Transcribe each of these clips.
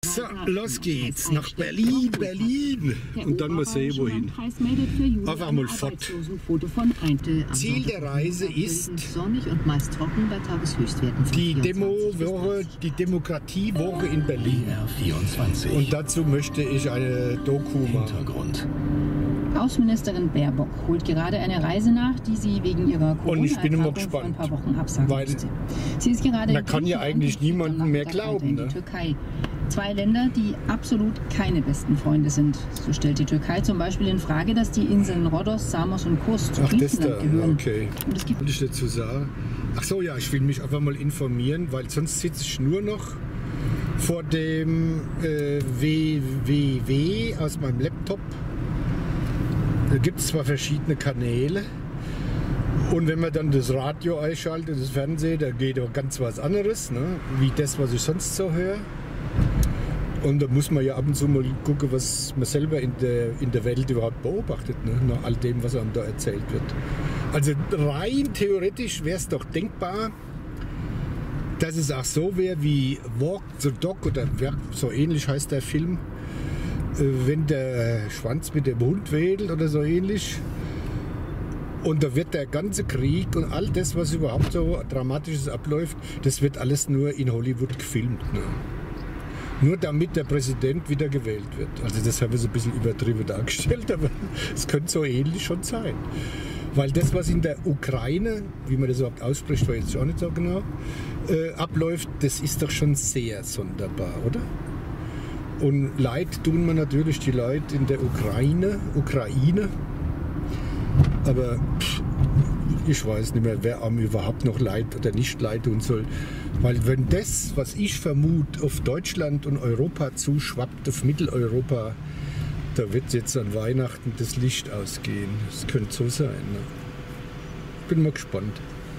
So, los geht's nach Berlin, und dann mal sehen, wohin. Einfach mal fort. Ziel der Reise ist die Demo-Woche, die Demokratiewoche in Berlin. Und dazu möchte ich eine Doku machen. Außenministerin Baerbock holt gerade eine Reise nach, die sie wegen ihrer Corona-Erkrankung vor ein paar Wochen absagen musste. Sie ist gerade da kann ja eigentlich niemandem mehr glauben. Ne? Türkei. Zwei Länder, die absolut keine besten Freunde sind. So stellt die Türkei zum Beispiel in Frage, dass die Inseln Rhodos, Samos und Kos zu Griechenland gehören. Okay. Und es gibt ich dazu sagen? Ach so, ja, ich will mich einfach mal informieren, weil sonst sitze ich nur noch vor dem WWW aus meinem Laptop. Da gibt es zwar verschiedene Kanäle und wenn man dann das Radio einschaltet, das Fernsehen, da geht auch ganz was anderes, ne? Wie das, was ich sonst so höre. Und da muss man ja ab und zu mal gucken, was man selber in der Welt überhaupt beobachtet, ne? Nach all dem, was einem da erzählt wird. Also rein theoretisch wäre es doch denkbar, dass es auch so wäre wie Walk the Dog oder so ähnlich heißt der Film. Wenn der Schwanz mit dem Hund wedelt oder so ähnlich. Und da wird der ganze Krieg und all das, was überhaupt so Dramatisches abläuft, das wird alles nur in Hollywood gefilmt. Ne? Nur damit der Präsident wieder gewählt wird. Also das haben wir so ein bisschen übertrieben dargestellt, aber es könnte so ähnlich schon sein. Weil das, was in der Ukraine, wie man das überhaupt ausspricht, war jetzt auch nicht so genau, abläuft, das ist doch schon sehr sonderbar, oder? Und Leid tun wir natürlich die Leute in der Ukraine. Aber ich weiß nicht mehr, wer einem überhaupt noch Leid oder nicht Leid tun soll. Weil wenn das, was ich vermute, auf Deutschland und Europa zuschwappt, auf Mitteleuropa, da wird jetzt an Weihnachten das Licht ausgehen. Das könnte so sein. Ne? Bin mal gespannt.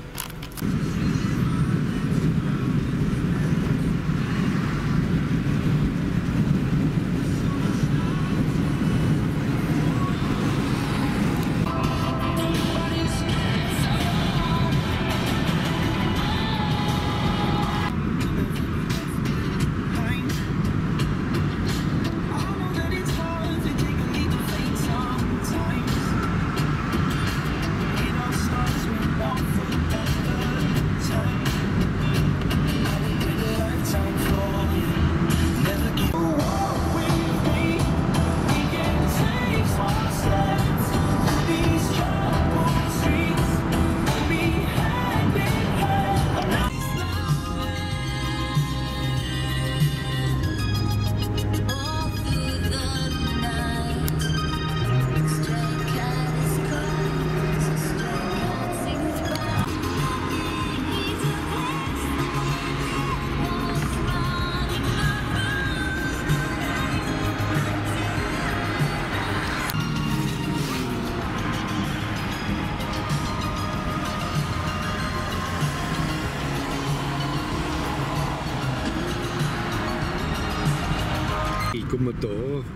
Guck mal da,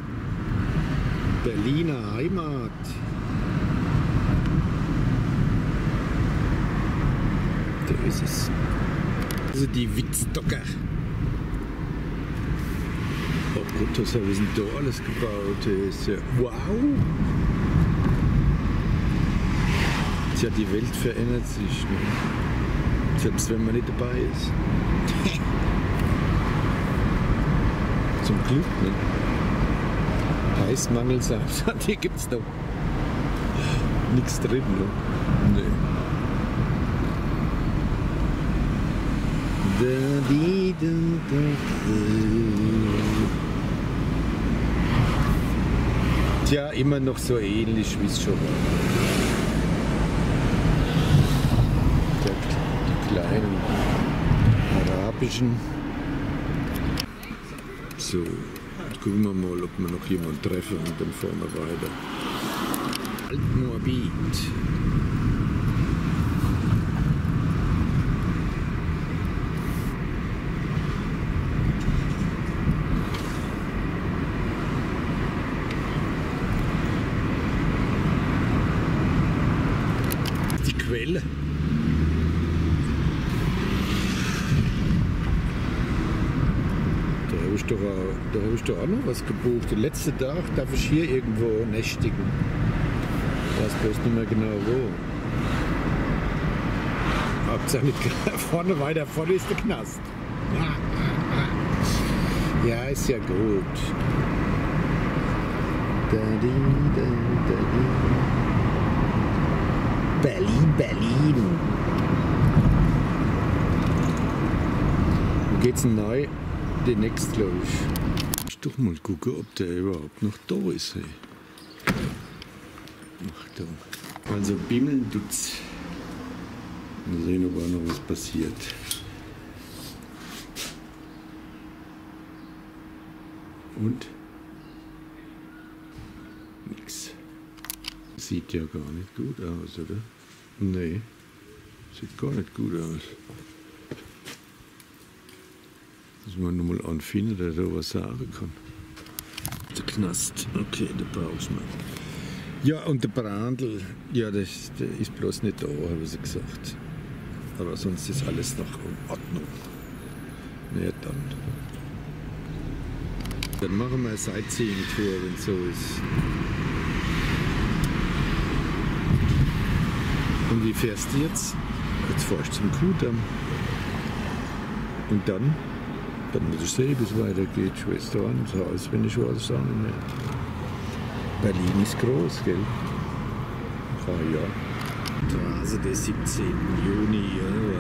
Berliner Heimat. Da ist es. Also die Witzdocker. Oh Gott, was haben wir denn da alles gebaut? Ist ja, wow! Tja, die Welt verändert sich. Ne? Selbst wenn man nicht dabei ist. Zum Glück, ne? Heißmangelsaft, hier gibt's noch nichts drin, ne? Nee. Tja, immer noch so ähnlich wie es schon war. Die kleinen arabischen. So, gucken wir mal, ob wir noch jemanden treffen und dann fahren wir weiter. Altmoabit. Die Quelle. Da habe ich doch da habe ich doch auch noch was gebucht. Den letzten Tag darf ich hier irgendwo nächtigen. Ich weiß bloß nicht mehr genau wo. Hauptsache nicht vorne, weiter vorne ist der Knast. Ja, ist ja gut. Berlin, Berlin. Wo geht's denn neu? Demnächst, glaube ich. Ich doch mal gucken, ob der überhaupt noch da ist. Hey. Achtung. Also bimmeln tut's. Mal sehen, ob auch noch was passiert. Und? Nix. Sieht ja gar nicht gut aus, oder? Nee, sieht gar nicht gut aus. Dass man nur mal anfinden, der da was sagen kann. Der Knast, okay, der brauchst man. Ja, und der Brandl, ja, der ist bloß nicht da, habe ich gesagt. Aber sonst ist alles noch in Ordnung. Ja, dann machen wir eine Sightseeing-Tour, wenn es so ist. Und wie fährst du jetzt? Jetzt fahrst du zum Kuhdamm. Und dann muss ich sehen, wie es weitergeht. Schwester an, das Haus, wenn ich schon alles sagen will. Berlin ist groß, gell? Ah ja. Straße des 17. Juni, ja.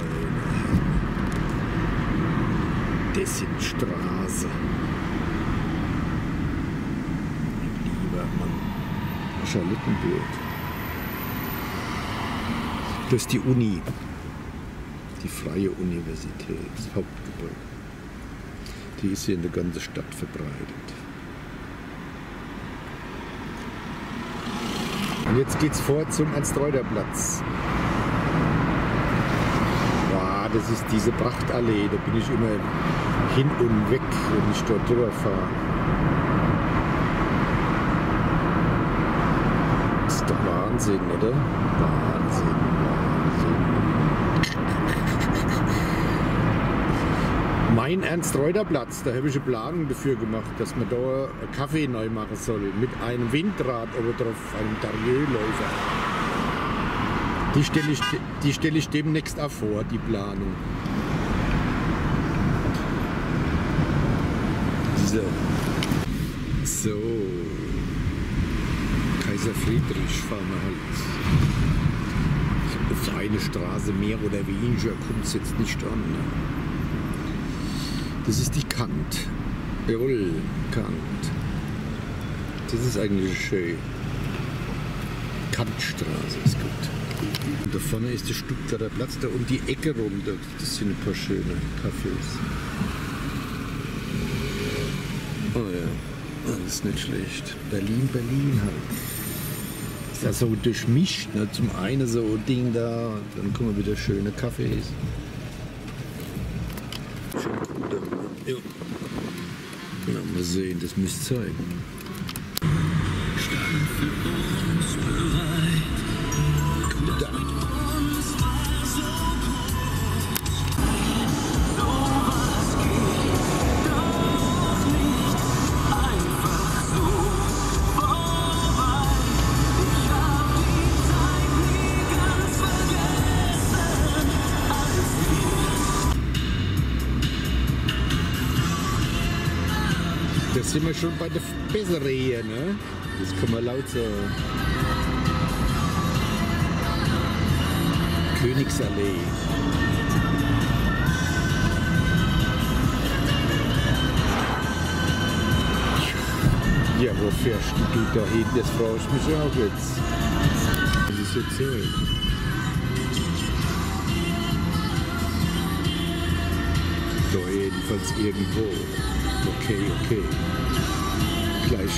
Dessinstraße. Lieber Mann. Charlottenburg. Das ist die Uni. Die Freie Universität, das Hauptgebäude. Die ist hier in der ganzen Stadt verbreitet. Und jetzt geht's vor zum Ernst-Reuter-Platz. Wow, das ist diese Prachtallee, da bin ich immer hin und weg, wenn ich dort drüber fahre. Das ist doch Wahnsinn, oder? Wahnsinn. Mein Ernst-Reuter-Platz, da habe ich eine Planung dafür gemacht, dass man da einen Kaffee neu machen soll, mit einem Windrad oder drauf, einem Darieurläufer. Die stelle ich demnächst auch vor, die Planung. So. Kaiser Friedrich fahren wir halt. Eine feine Straße, mehr oder weniger, kommt es jetzt nicht an. Ne? Das ist die Kant. Jawohl, Kant. Das ist eigentlich schön. Kantstraße ist gut. Und da vorne ist der Stuttgarter Platz, da um die Ecke rum. Das sind ein paar schöne Cafés. Oh ja, das ist nicht schlecht. Berlin, Berlin halt. Ist ja so durchmischt. Ne? Zum einen so ein Ding da, dann kommen wieder schöne Cafés. Ja. Na, mal sehen, das müsste zeigen. Stand für uns bereit. Gut dann. Jetzt sind wir schon bei der Besserie, ne? Das kann man laut sagen. Königsallee. Ja, wo fährst du da hin? Das frage ich mich auch jetzt. Das ist jetzt so. Da jedenfalls irgendwo. Okay, okay. Gleich.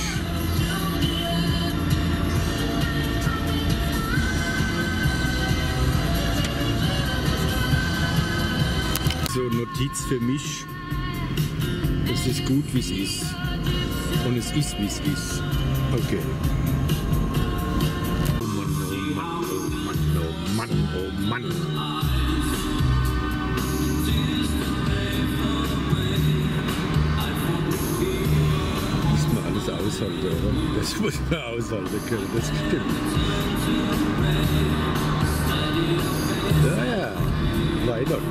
So, Notiz für mich. Es ist gut, wie es ist. Und es ist, wie es ist. Okay. Oh Mann, oh Mann, oh Mann, oh Mann, oh Mann. aushalten, oder? Das muss man aushalten können, das stimmt. Ja, ja, Leidert.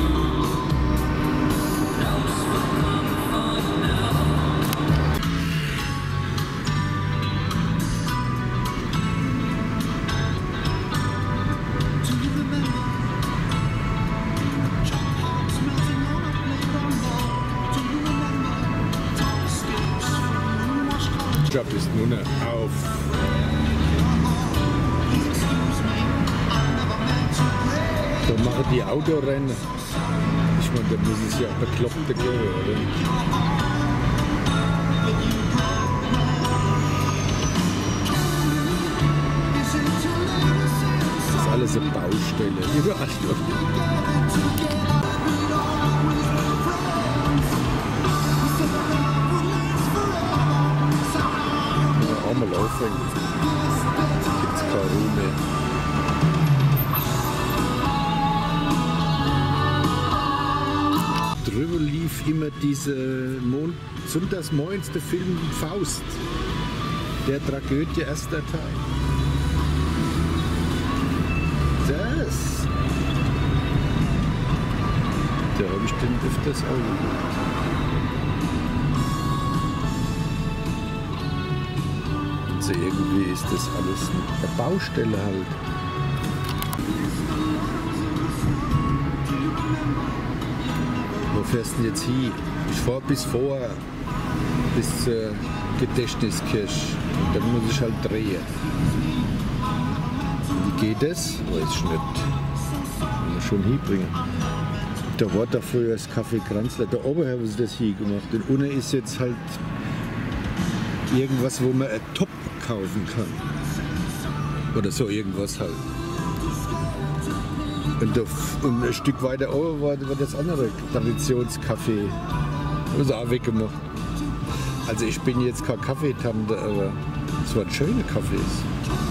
Ich glaube, das ist nur noch auf. Da machen die Autorennen. Ich meine, da muss es ja Bekloppte geben, oder? Das ist alles eine Baustelle. Überall. Mal aufhängen. Gibt's keine Ruhe mehr. Drüber lief immer diese sonntagsmorgens der Film Faust. Der Tragödie, erster Teil. Das. Da habe ich den öfters auch gemacht. Also irgendwie ist das alles eine Baustelle halt. Wo fährst du denn jetzt hin? Ich fahre bis zur Gedächtniskirche. Und dann muss ich halt drehen. Wie geht das? Weiß ich nicht. Muss ich schon hinbringen. Da war da früher das Café Kranzler. Da oben haben sie das hingemacht. Und unten ist jetzt halt irgendwas, wo man ein Top kaufen kann. Oder so irgendwas halt. Und ein Stück weiter oben war das andere Traditionscafé. Das ist auch weggemacht. Also ich bin jetzt kein Kaffeetante, aber es waren schöne Cafés.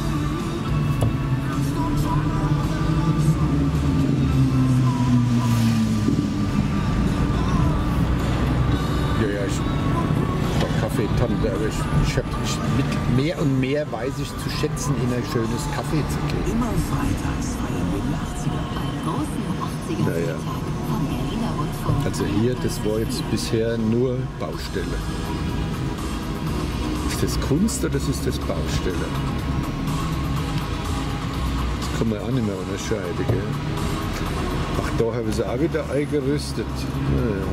Kaffeetante, aber ich habe mehr und mehr weiß ich zu schätzen, in ein schönes Café zu gehen. Immer freitags feiern wir die 80er, einen großen 80er naja. vom Berliner Rundfunk. Also hier, das war jetzt bisher nur Baustelle. Ist das Kunst oder ist das Baustelle? Das kann man auch nicht mehr unterscheiden, gell? Ach, da haben sie auch wieder eingerüstet. Naja.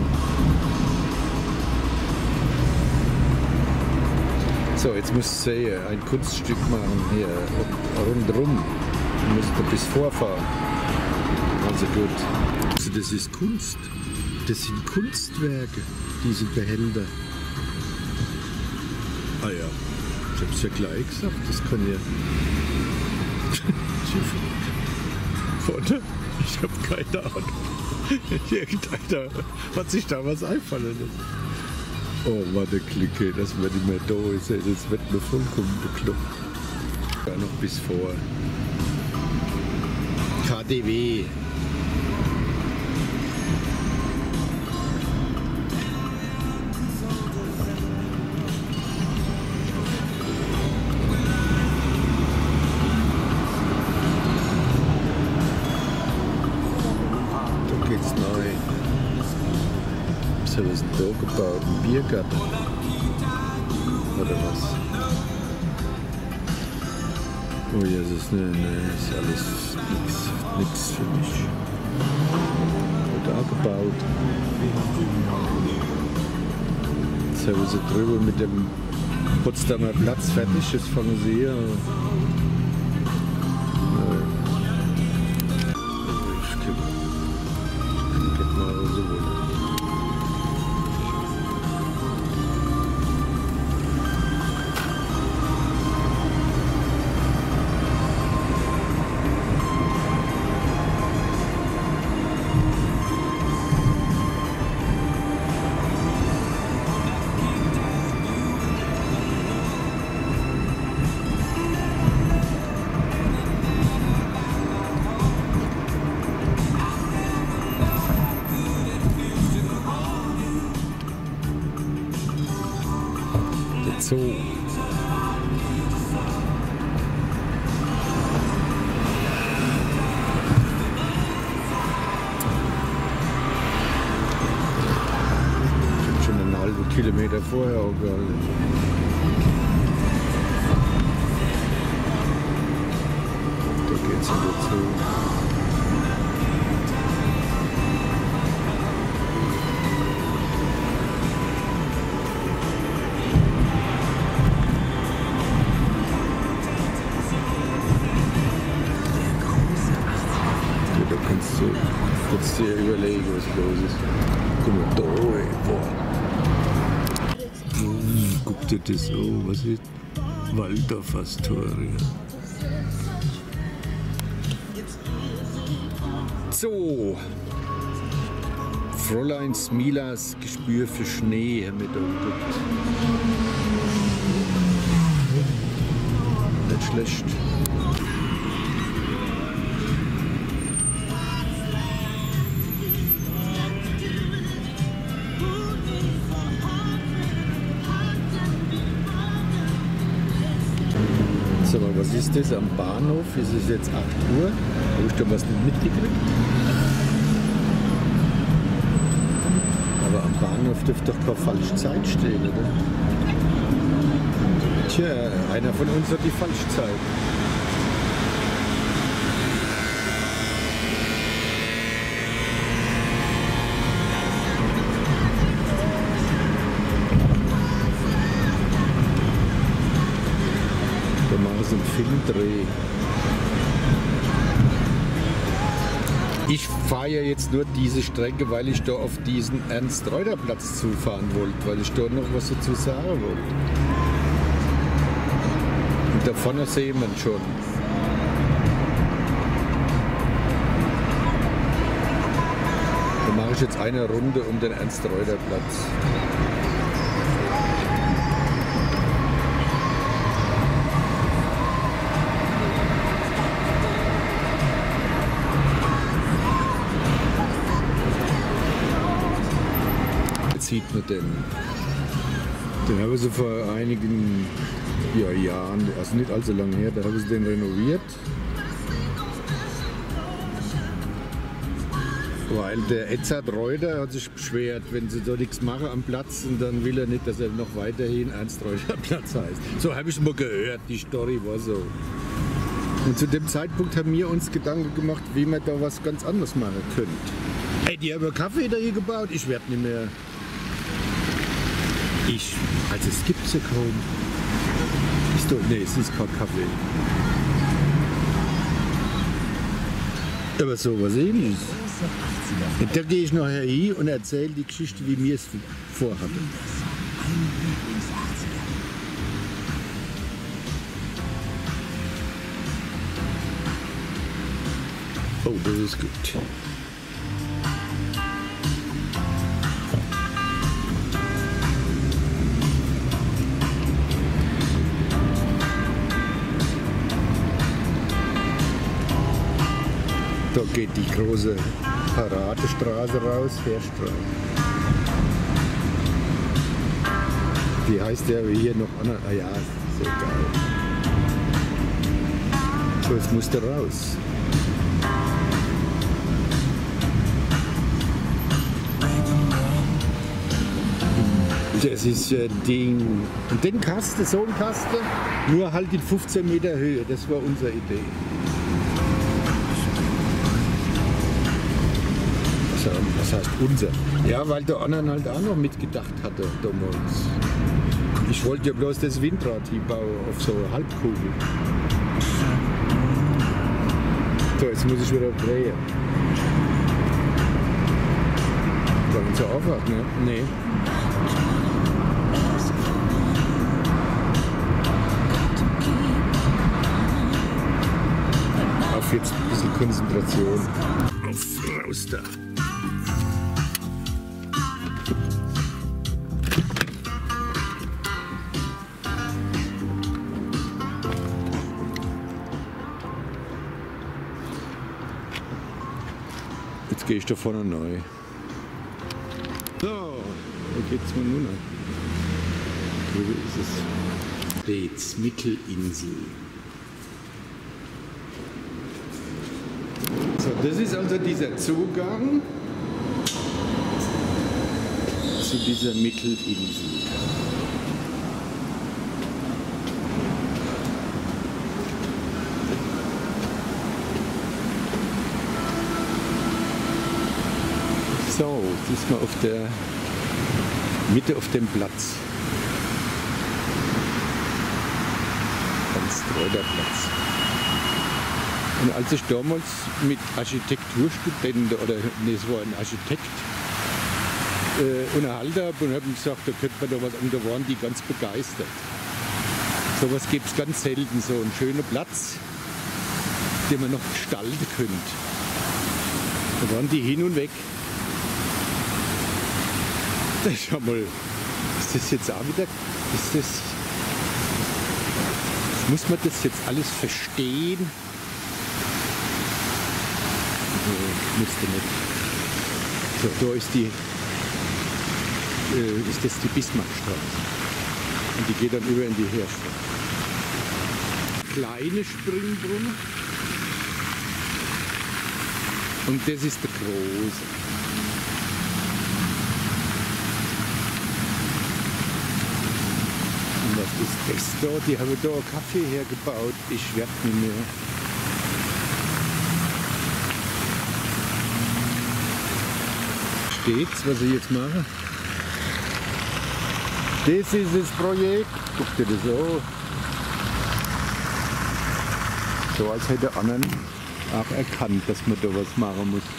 So, jetzt musst du sehen, ein Kunststück machen hier rundherum. Du musst da bis vorfahren. Also gut. Also das ist Kunst. Das sind Kunstwerke, diese Behälter. Ah ja, ich hab's ja gleich gesagt, das kann ja. Warte, ich hab keine Ahnung. Irgendeiner hat sich da was einfallen lassen. Oh, warte, klicke, dass man nicht mehr da ist. Das wird mir vollkommen bekloppt. Ja, noch bis vor. KDW. Da geht's neu. Was ist denn da gebaut? Ein Biergarten? Oder was? Oh ja, das ist, ist alles nichts für mich. Wird auch gebaut. Jetzt haben sie drüber mit dem Potsdamer Platz fertig, jetzt fangen sie hier an. Ich kann mal so wohl. Zoo. hätte er vorher auch gehalten. Da geht's wieder zu. Da kannst du dir überlegen, was los ist. Guck mal, da, ey, boah. Guck dir das an, was ist? Waldorf Astoria. So, Fräulein Smilas Gespür für Schnee haben wir da geguckt. Nicht schlecht. Sag mal, was ist das am Bahnhof? Ist es jetzt 8 Uhr? Habe ich da was nicht mitgekriegt? Aber am Bahnhof dürfte doch keine falsche Zeit stehen, oder? Tja, einer von uns hat die falsche Zeit. Ein Filmdreh. Ich fahre ja jetzt nur diese Strecke, weil ich da auf diesen Ernst-Reuter-Platz zufahren wollte, weil ich da noch was dazu sagen wollte. Und da vorne sehen wir ihn schon. Da mache ich jetzt eine Runde um den Ernst-Reuter-Platz. Sieht man den haben sie vor einigen Jahren, also nicht allzu lange her, da haben sie den renoviert, weil der Edzard Reuter hat sich beschwert, wenn sie da nichts machen am Platz, und dann will er nicht, dass er noch weiterhin Ernst-Reuter-Platz heißt. So habe ich es mal gehört, die Story war so. Und zu dem Zeitpunkt haben wir uns Gedanken gemacht, wie man da was ganz anderes machen könnte. Ey, die haben Kaffee da hier gebaut, ich werde nicht mehr. Also es gibt's ja kaum. Ist doch, nee, es ist kein Kaffee. Aber so was ähnliches. Und da gehe ich nachher hin und erzähle die Geschichte, wie wir es vorhatten. Oh, das ist gut. Da geht die große Paradestraße raus, Heerstraße. Wie heißt der hier noch? Ah ja, ist egal. So, jetzt muss der raus. Das ist ein Ding. Und den Kasten, so ein Kasten, nur halt in 15 Meter Höhe. Das war unsere Idee. Was heißt unser? Ja, weil der anderen halt auch noch mitgedacht hatte damals. Ich wollte ja bloß das Windrad hinbauen auf so eine Halbkugel. So, jetzt muss ich wieder drehen. War nicht so einfach, ne? Nee. Auf jetzt ein bisschen Konzentration. Auf raus da. Jetzt gehe ich da vorne neu. So, wo geht's mir nun? Wo ist es? Beetz, Mittelinsel. So, das ist also dieser Zugang zu dieser Mittelinsel. So, jetzt ist man auf der Mitte auf dem Platz. Ganz treuer Platz. Und als ich damals mit Architekturstudenten, oder nee, es war ein Architekt, unterhalten habe und habe gesagt, da könnte man da was, und da waren die ganz begeistert. So was gibt es ganz selten, so einen schönen Platz, den man noch gestalten könnte. Da waren die hin und weg. Schau mal, ist das jetzt auch wieder, muss man das jetzt alles verstehen? Nee, musste nicht. So, da ist das die Bismarckstraße. Und die geht dann über in die Heerstraße. Kleine Springbrunnen. Und das ist der große. Und was ist das da? Die haben da einen Kaffee hergebaut. Ich werde nicht mehr. Steht's, was ich jetzt mache? Das ist das Projekt. Guck dir das an. So als hätte anderen auch erkannt, dass man da was machen muss.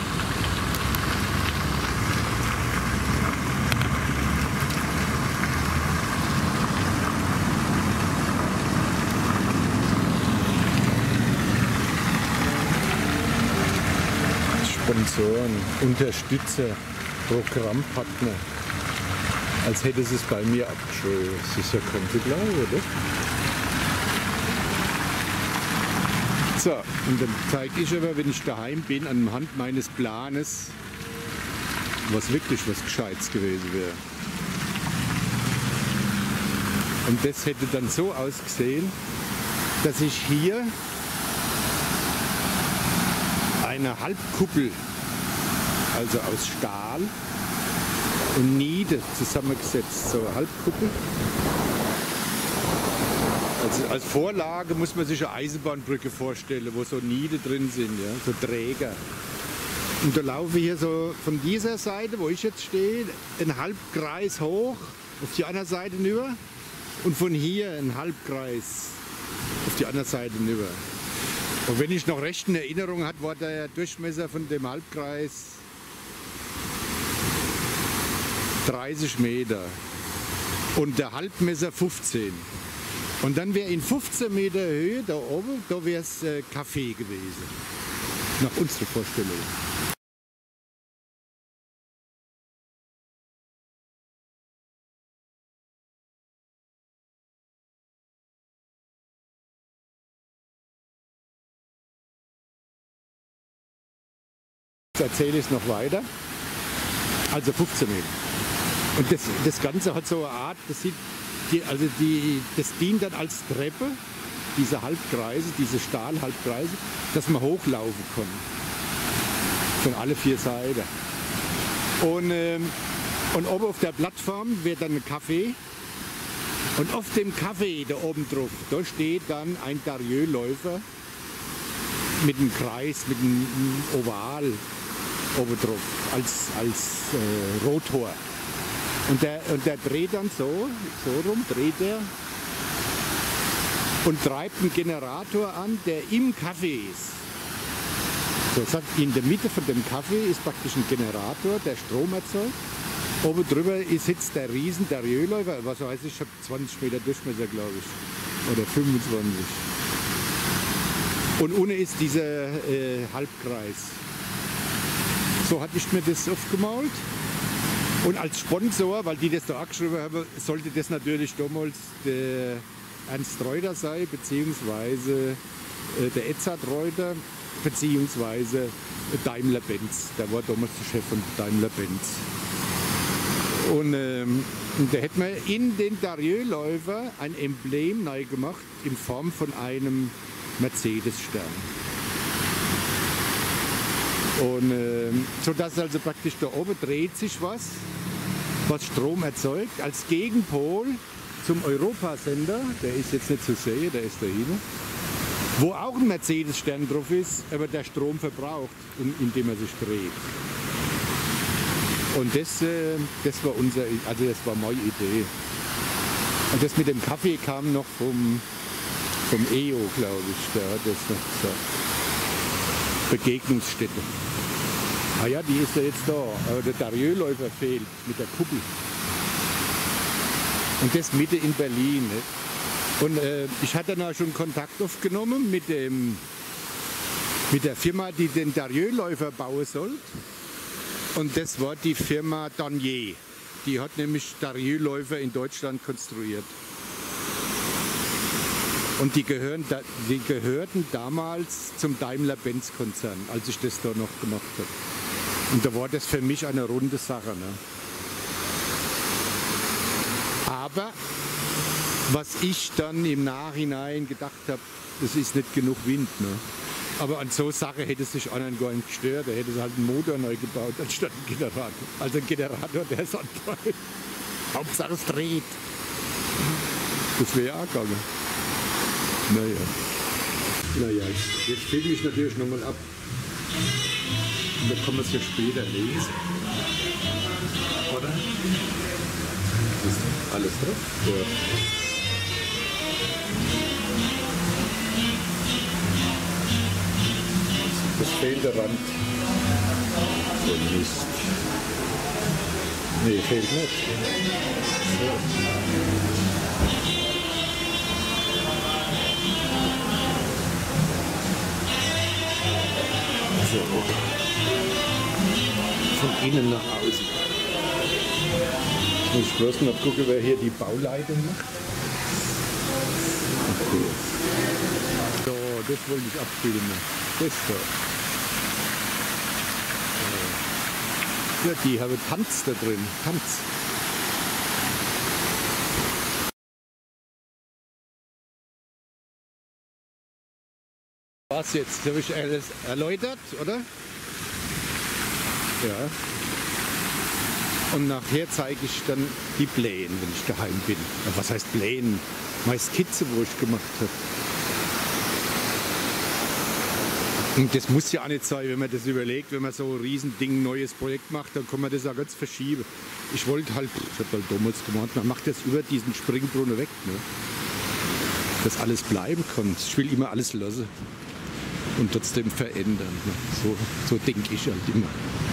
Sponsoren, Unterstützer, Programmpartner. Als hätte es bei mir abgeschrieben. Das ist ja ganz klar, oder? So, und dann zeige ich aber, wenn ich daheim bin, anhand meines Planes, was wirklich was Gescheites gewesen wäre. Und das hätte dann so ausgesehen, dass ich hier eine Halbkuppel, also aus Stahl und Niede zusammengesetzt, so eine Halbkuppel. Also als Vorlage muss man sich eine Eisenbahnbrücke vorstellen, wo so Niede drin sind, ja, so Träger. Und da laufe ich hier so von dieser Seite, wo ich jetzt stehe, einen Halbkreis hoch, auf die andere Seite rüber, und von hier einen Halbkreis auf die andere Seite rüber. Und wenn ich noch recht in Erinnerung habe, war der Durchmesser von dem Halbkreis 30 Meter und der Halbmesser 15. Und dann wäre in 15 Meter Höhe da oben, da wäre es Café gewesen. Nach unserer Vorstellung. Jetzt erzähle ich es noch weiter. Also 15 Meter. Und das Ganze hat so eine Art, das dient dann als Treppe, diese Halbkreise, diese Stahlhalbkreise, dass man hochlaufen kann. Von alle 4 Seiten. Und oben auf der Plattform wird dann ein Café. Und auf dem Café da oben drauf, da steht dann ein Darieurläufer mit einem Kreis, mit einem Oval oben drauf, als Rotor. Und der dreht dann so rum dreht er und treibt einen Generator an, der im Kaffee ist. So, in der Mitte von dem Kaffee ist praktisch ein Generator, der Strom erzeugt. Oben drüber sitzt der riesen Darieurläufer, was weiß ich, habe 20 Meter Durchmesser, glaube ich, oder 25. Und unten ist dieser Halbkreis. So hatte ich mir das aufgemalt. Und als Sponsor, weil die das da angeschrieben haben, sollte das natürlich damals der Ernst Reuter sein, beziehungsweise der Edzard Reuter, beziehungsweise Daimler-Benz. Der war damals der Chef von Daimler-Benz. Und da hätte man in den Darieurläufer ein Emblem neu gemacht in Form von einem Mercedes-Stern. Und so dass also praktisch da oben dreht sich was was Strom erzeugt, als Gegenpol zum Europasender. Der ist jetzt nicht zu sehen, der ist da hinten. Wo auch ein Mercedes-Stern drauf ist, aber der Strom verbraucht, indem er sich dreht. Und das war das war meine Idee. Und das mit dem Kaffee kam noch vom EO, glaube ich. Der hat das noch gesagt. Begegnungsstätte. Ah ja, die ist ja jetzt da. Aber der Darieux-Läufer fehlt mit der Kuppel. Und das Mitte in Berlin. Nicht? Und ich hatte dann auch schon Kontakt aufgenommen mit der Firma, die den Darieux-Läufer bauen soll. Und das war die Firma Dornier. Die hat nämlich Darieux-Läufer in Deutschland konstruiert. Und die gehörten damals zum Daimler-Benz-Konzern, als ich das da noch gemacht habe. Und da war das für mich eine runde Sache. Ne? Aber was ich dann im Nachhinein gedacht habe, das ist nicht genug Wind. Ne? Aber an so Sache hätte sich einer gar nicht gestört. Er hätte halt einen Motor neu gebaut, anstatt einen Generator. Also ein Generator, der ist antreibt. Hauptsache es dreht. Das wäre ja auch gegangen. Naja, jetzt filme ich natürlich nochmal ab. Und dann kann man es ja später lesen. Oder? Ist alles drauf? Ja. Das fehlt der Rand. So Mist. Nee, fehlt nicht. So. So. Von innen nach außen. Jetzt muss ich bloß noch gucken, wer hier die Bauleitung macht. Okay. So, das wollte ich abfilmen. Das da. Ja, die haben Tanz da drin. Tanz. Was jetzt? Habe ich alles erläutert, oder? Ja. Und nachher zeige ich dann die Pläne, wenn ich daheim bin. Was heißt Pläne? Meine Skizze, wo ich gemacht habe. Und das muss ja auch nicht sein, wenn man das überlegt, wenn man so ein Riesending, neues Projekt macht, dann kann man das auch ganz verschieben. Ich wollte halt, ich habe halt damals gemacht, man macht das über diesen Springbrunnen weg, ne? Dass alles bleiben kann. Ich will immer alles lassen und trotzdem verändern. Ne? So denke ich halt immer.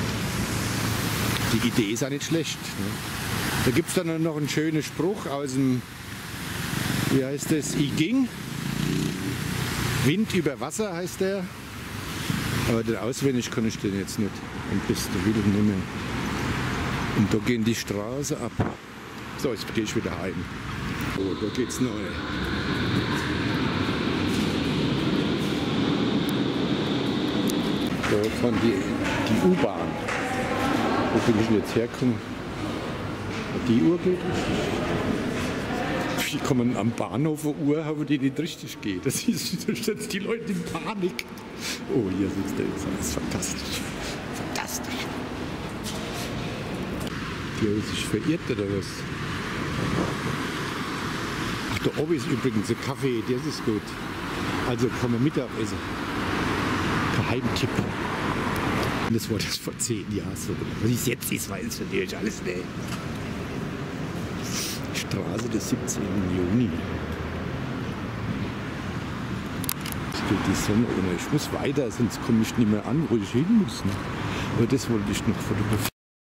Die Idee ist auch nicht schlecht. Ne? Da gibt es dann noch einen schönen Spruch aus dem, wie heißt das, I Ging. Wind über Wasser heißt der. Aber den auswendig kann ich den jetzt nicht. Am besten Willen nicht mehr. Und da gehen die Straße ab. So, jetzt gehe ich wieder heim. So, da geht's neu. Da fahren die U-Bahn. Wo bin ich denn jetzt hergekommen? Die Uhr geht richtig. Wie kann man am Bahnhof eine Uhr haben, die nicht richtig geht? Das ist, da stellen die Leute in Panik. Oh, hier sitzt der jetzt. Das ist fantastisch. Fantastisch. Die haben sich verirrt oder was? Ach, da oben ist übrigens ein Kaffee, das ist gut. Also kann man Mittag essen. Geheimtipp. Das war das vor 10 Jahren so. Was es jetzt ist, weiß ich natürlich alles nicht. Straße des 17. Juni. Es geht die Sonne unter. Ich muss weiter, sonst komme ich nicht mehr an, wo ich hin muss. Ne? Aber das wollte ich noch fotografieren.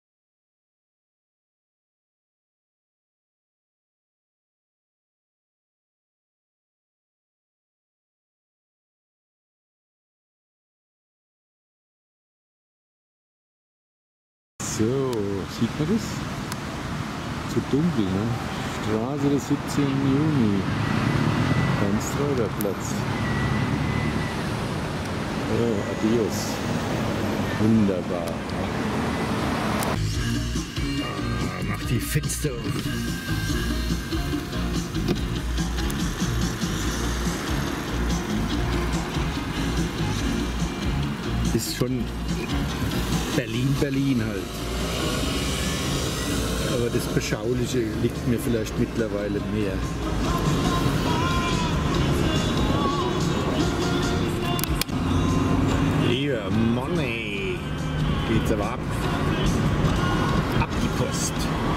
So, sieht man das? Zu dunkel, ne? Straße des 17. Juni. Ernst-Reuter Platz. Oh, adios. Wunderbar. Ah, mach die Fenster auf. Ist schon Berlin halt. Aber das Beschauliche liegt mir vielleicht mittlerweile mehr. Lieber Money, geht's aber ab. Ab die Post.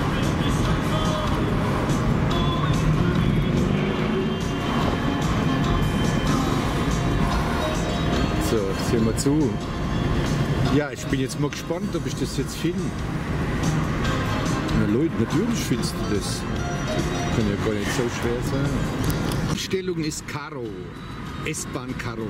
So, sehen wir zu. Ja, ich bin jetzt mal gespannt, ob ich das jetzt finde. Na Leute, natürlich findest du das. Kann ja gar nicht so schwer sein. Die Stellung ist Karo. S-Bahn Karo.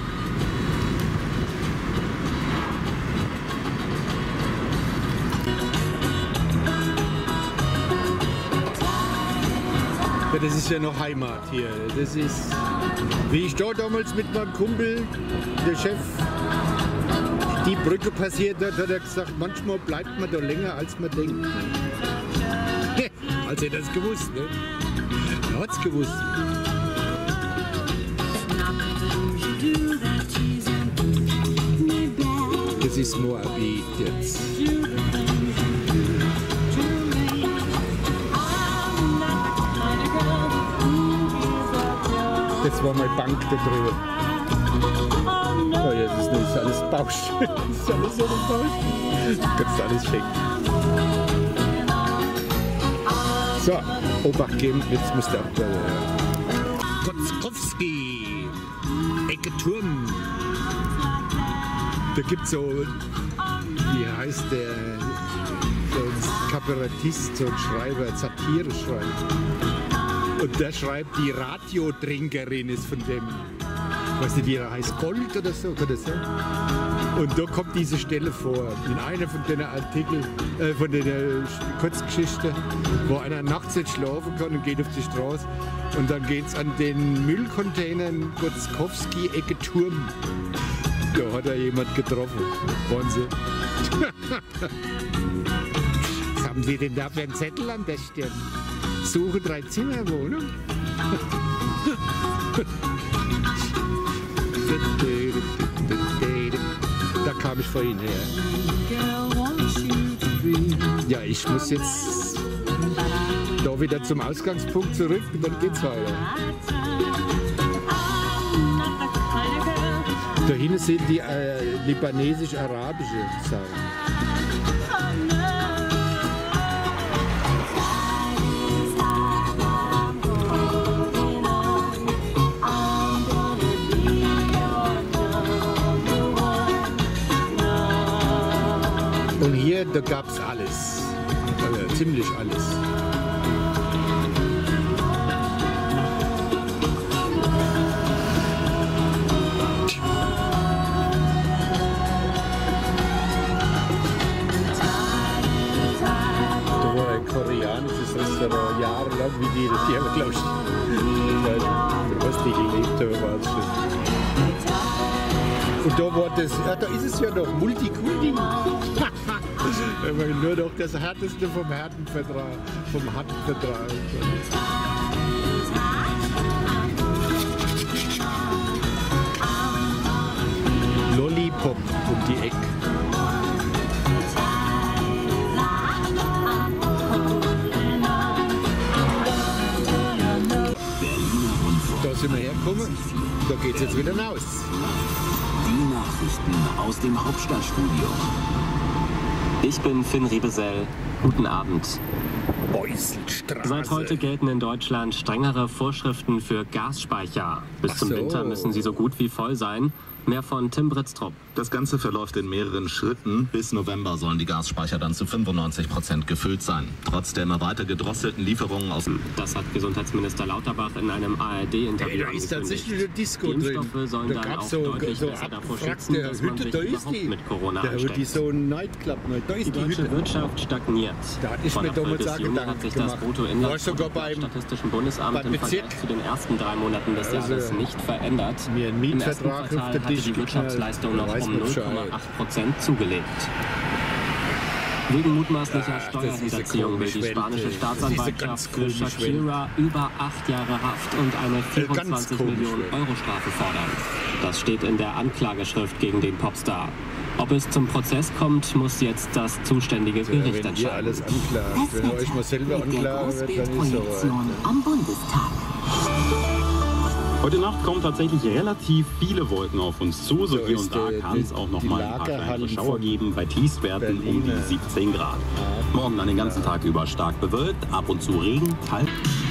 Ja, das ist ja noch Heimat hier. Das ist, wie ich da damals mit meinem Kumpel, der Chef, die Brücke passiert hat, hat er gesagt, manchmal bleibt man da länger, als man denkt. Als er das gewusst, ne? Er hat's gewusst. Das ist Moabit jetzt. Das war meine Bank da drüber. Oh ja, das ist nicht alles Baustelle. Das ist alles so eine Baustelle. Du kannst alles schenken. So, Obacht geben, jetzt muss der Kotzkowski, Ecke Turm. Da gibt es so, wie heißt der, so ein Kabarettist, so ein Schreiber, ein Satire-Schreiber. Und der schreibt, die Radiotrinkerin ist von dem, weiß nicht, wie er heißt, Gold oder so, kann das sein? Und da kommt diese Stelle vor, in einer von den Artikeln, von den Kurzgeschichten, wo einer nachts nicht schlafen kann und geht auf die Straße. Und dann geht es an den Müllcontainern Kotzkowski, Ecke Turm. Da hat er jemand getroffen. Wahnsinn. Was haben Sie denn da für einen Zettel an der Stirn? Suche 3-Zimmer-Wohnung? Da kam ich vorhin her. Ja, ich muss jetzt da wieder zum Ausgangspunkt zurück und dann geht's weiter. Da hinten sind die libanesisch-arabische Sachen. Und hier, da gab es alles, also ziemlich alles. Da war ein koreanisches Restaurant, jahrelang, wie die haben, glaube ich, was die gelebt haben, war es schon. Und da war das, ja, da ist es ja noch, Multikulti. Nur noch das Härteste vom Härtenvertrag. Lollipop um die Ecke. Da sind wir hergekommen, da geht es jetzt wieder raus. Die Nachrichten aus dem Hauptstadtstudio. Ich bin Finn Riebesell. Guten Abend. Beuselstraße. Seit heute gelten in Deutschland strengere Vorschriften für Gasspeicher. Bis zum Winter müssen sie so gut wie voll sein. Mehr von Tim Britztrup. Das Ganze verläuft in mehreren Schritten. Bis November sollen die Gasspeicher dann zu 95% gefüllt sein. Trotz der immer weiter gedrosselten Lieferungen aus... Das hat Gesundheitsminister Lauterbach in einem ARD-Interview Da ist tatsächlich eine Disco die drin. Impfstoffe sollen Da dann gab auch es so besser davor schützen, dass man Hütte, sich da ist überhaupt die. mit Corona Da ansteckt. wird so ein Nightclub, da ist Die die deutsche Hütte. Wirtschaft stagniert. Da hatte ich Von mir April damals bis auch Juni Gedanken hat sich das gemacht. Bruttoinland War sogar des Statistischen Bundesamt beim im Vergleich Bezirk. zu den ersten 3 Monaten des Jahres nicht verändert. Mir einen Im ersten Mietvertrag auf Quartal der hatte Tisch die Wirtschaftsleistung noch geknallt. um Da weiß man 0,8% zugelegt. Wegen mutmaßlicher Ach, Steuerhinterziehung will die spanische Staatsanwaltschaft für Shakira über 8 Jahre Haft und eine 24 Millionen Euro Strafe fordern. Das steht in der Anklageschrift gegen den Popstar. Ob es zum Prozess kommt, muss jetzt das zuständige Gericht Wenn ihr entscheiden. alles anklagt, wenn ihr euch mal selber anklagen wird, dann ist es soweit. Am Bundestag. Heute Nacht kommen tatsächlich relativ viele Wolken auf uns zu. So hier und da ist kann es auch noch die mal ein paar kleinere Lagerhallen Schauer von geben, bei Tiefstwerten um Berliner. die 17 Grad. Morgen dann den ganzen Tag über stark bewölkt, ab und zu Regen, kalt.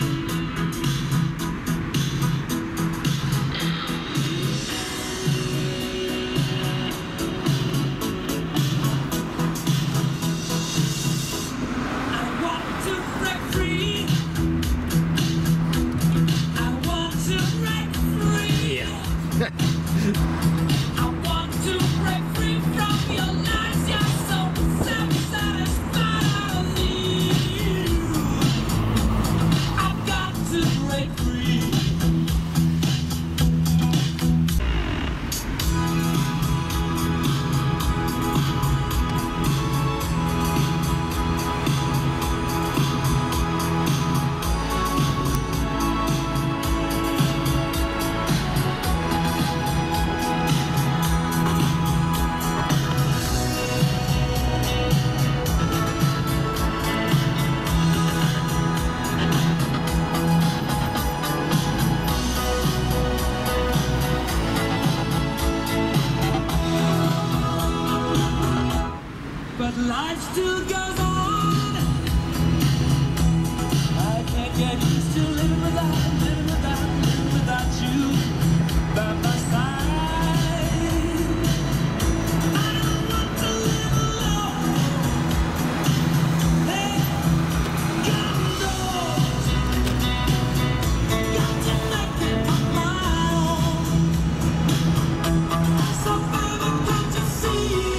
But life still goes on. I can't get used to living without you by my side. I don't want to live alone. Hey, God knows, got to make it on my own. So baby, can't you see?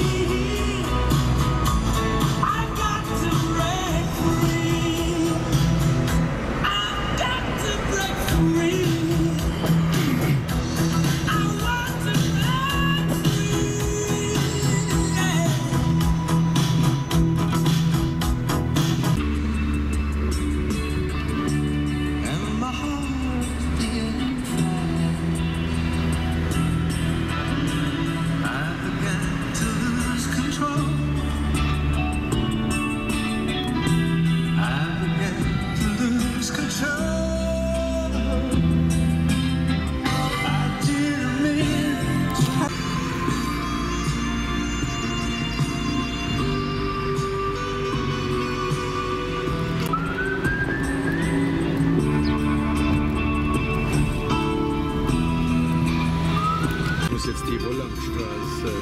Jetzt die Wollangstraße.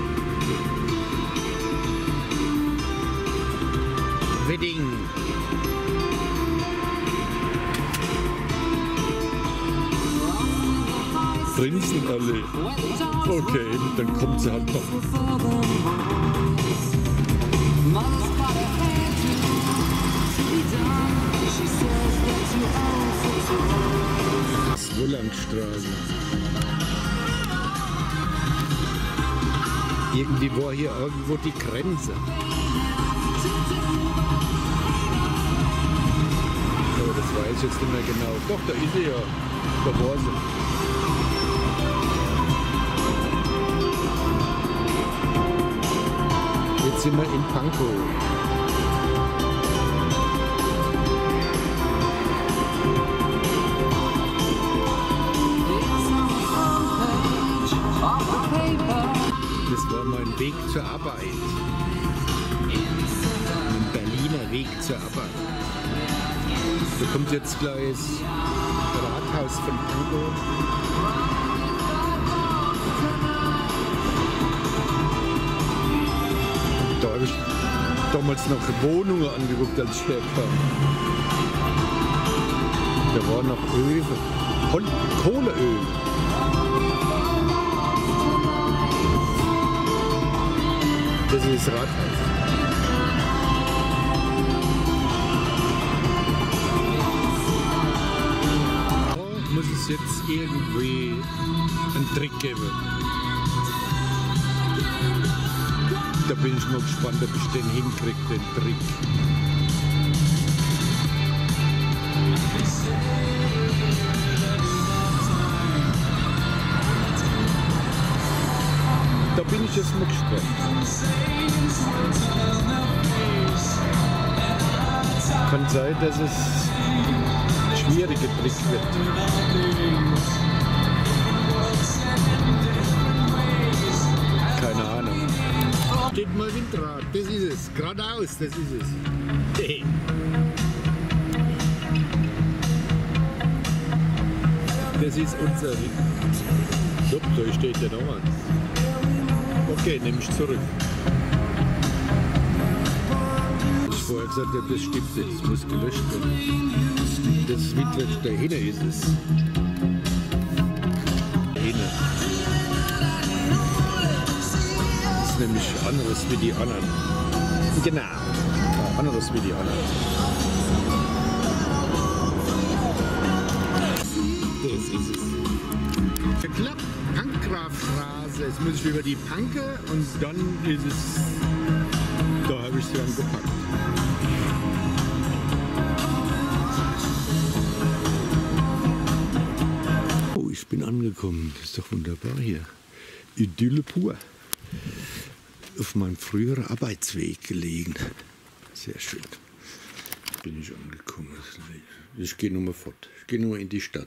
Wedding. Prinzenallee. Okay, dann kommt sie halt noch. Das Wollangstraße. Irgendwie war hier irgendwo die Grenze. Aber das weiß ich jetzt nicht mehr genau. Doch, da ist sie ja. Da war sie. Jetzt sind wir in Pankow. Das war mein Weg zur Arbeit. Mein Berliner Weg zur Arbeit. Da kommt jetzt gleich das Rathaus von Pankow. Da habe ich damals noch Wohnungen angeguckt, als ich herkam. Da war noch Öl, Kohleöl. Das ist das Rathaus. Da muss es jetzt irgendwie einen Trick geben. Da bin ich mal gespannt, ob ich den hinkriege, den Trick. Da bin ich das mal gespannt. Kann sein, dass es ein schwieriger Trick wird. Keine Ahnung. Steht mal Windrad, das ist es. Geradeaus, das ist es. Hey. Das ist unser Windrad. Stopp, da steht ja noch eins. Okay, nehme ich zurück. Ich vorher gesagt habe, das stimmt nicht, das muss gelöscht werden. Das Windrad da hinten ist es. Hinten. Das ist nämlich anderes wie die anderen. Genau, ja, anderes wie die anderen. Das ist es. Geklappt, Pankgrafstraße. Jetzt muss ich über die Panke und dann ist es. Da habe ich es dann gepackt. Oh, ich bin angekommen. Das ist doch wunderbar hier. Idylle pur. Auf meinem früheren Arbeitsweg gelegen. Sehr schön. Bin ich angekommen. Ich gehe nur mal fort. Ich gehe nur in die Stadt.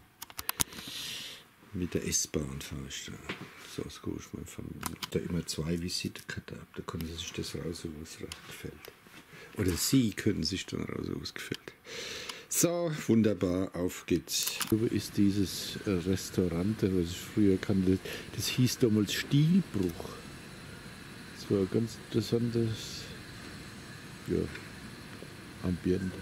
Mit der S-Bahn fahre ich da. So ausgeholt. Ich habe da immer 2 Visitenkarten ab. Da können Sie sich das raussuchen, was Ihnen gefällt. Oder Sie können sich dann raussuchen, was gefällt. So, wunderbar, auf geht's. Hier ist dieses Restaurant, was ich früher kannte. Das hieß damals Stilbruch. Das war ein ganz interessantes Ambiente.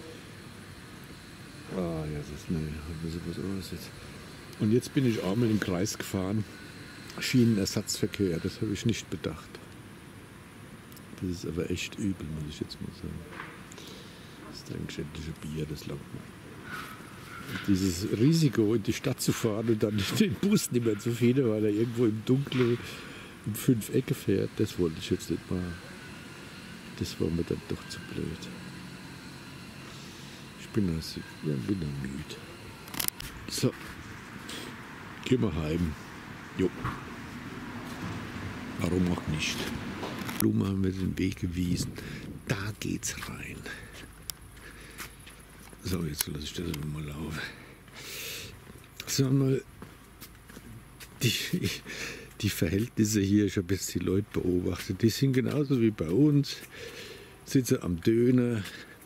Ah ja, das ist was anderes jetzt. Und jetzt bin ich einmal im Kreis gefahren. Schienenersatzverkehr, das habe ich nicht bedacht. Das ist aber echt übel, muss ich jetzt mal sagen. Das ist ein geschändliche Bier, das langt mal. Und dieses Risiko, in die Stadt zu fahren und dann den Bus nicht mehr zu finden, weil er irgendwo im Dunkeln um 5 Ecken fährt, das wollte ich jetzt nicht machen. Das war mir dann doch zu blöd. Ich bin dann müde. So. Gehen wir heim. Jo. Warum auch nicht? Blumen haben wir den Weg gewiesen. Da geht's rein. So, jetzt lasse ich das mal laufen. Sagen wir mal, die Verhältnisse hier, ich habe jetzt die Leute beobachtet, die sind genauso wie bei uns. Sitzen am Döner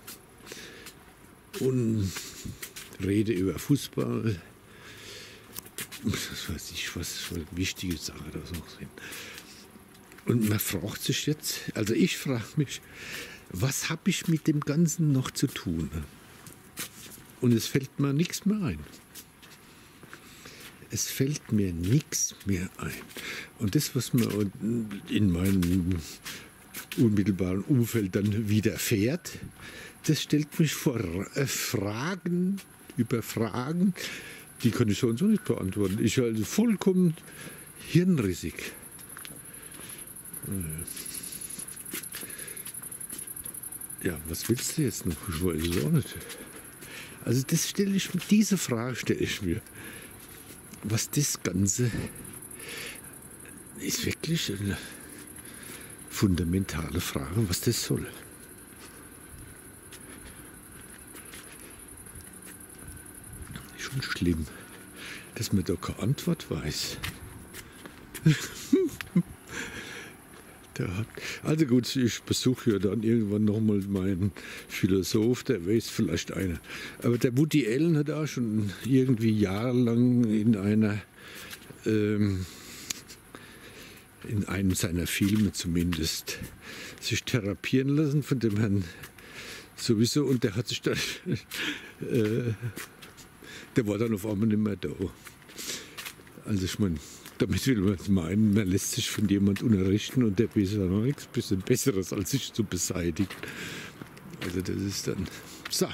und rede über Fußball. Das weiß ich, was wichtige Sachen da noch sind. Und man fragt sich jetzt, also ich frage mich, was habe ich mit dem Ganzen noch zu tun? Und es fällt mir nichts mehr ein. Es fällt mir nichts mehr ein. Und das, was mir in meinem unmittelbaren Umfeld dann widerfährt, das stellt mich vor Fragen über Fragen, die kann ich so und so nicht beantworten. Ich halte vollkommen hirnrissig. Ja, was willst du jetzt noch? Ich weiß es auch nicht. Also diese Frage stelle ich mir. Was das Ganze ist wirklich eine fundamentale Frage, was das soll. Schon schlimm, dass man da keine Antwort weiß. Also gut, ich besuche ja dann irgendwann nochmal meinen Philosoph, der weiß vielleicht einer. Aber der Woody Allen hat auch schon irgendwie jahrelang in einem seiner Filme zumindest sich therapieren lassen von dem Herrn sowieso, und der hat sich dann der war dann auf einmal nicht mehr da. Also ich meine, damit will man meinen, man lässt sich von jemand unterrichten und der weiß ja noch nichts bisschen Besseres, als sich zu beseitigen. Also das ist dann so.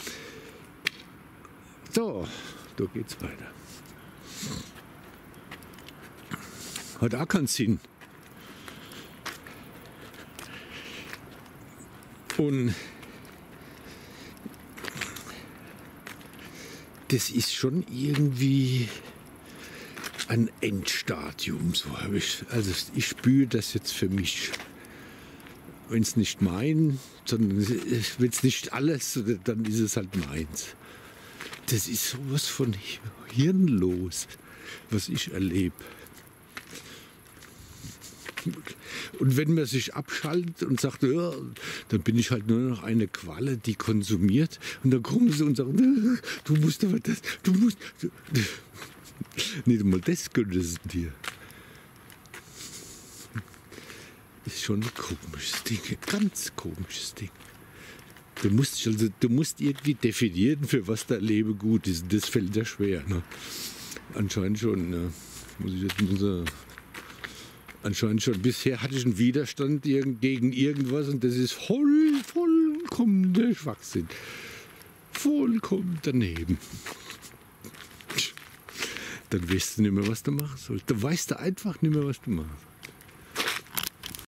So, da geht's weiter. Hat auch keinen Sinn. Und das ist schon irgendwie ein Endstadium. So habe ich. Also ich spüre das jetzt für mich. Wenn es nicht mein, sondern wenn es nicht alles, dann ist es halt meins. Das ist sowas von hirnlos, was ich erlebe. Und wenn man sich abschaltet und sagt, ja, dann bin ich halt nur noch eine Qualle, die konsumiert. Und dann kommen sie und sagen, du musst aber das, du musst... Nicht mal das können sie dir. Das ist schon ein komisches Ding, ein ganz komisches Ding. Du musst irgendwie definieren, für was dein Leben gut ist. Das fällt ja schwer. Ne? Anscheinend schon, ne? Muss ich jetzt mal sagen. Anscheinend schon. Bisher hatte ich einen Widerstand gegen irgendwas und das ist vollkommen der Schwachsinn. Vollkommen daneben. Dann weißt du nicht mehr, was du machen sollst. Dann weißt du einfach nicht mehr, was du machst.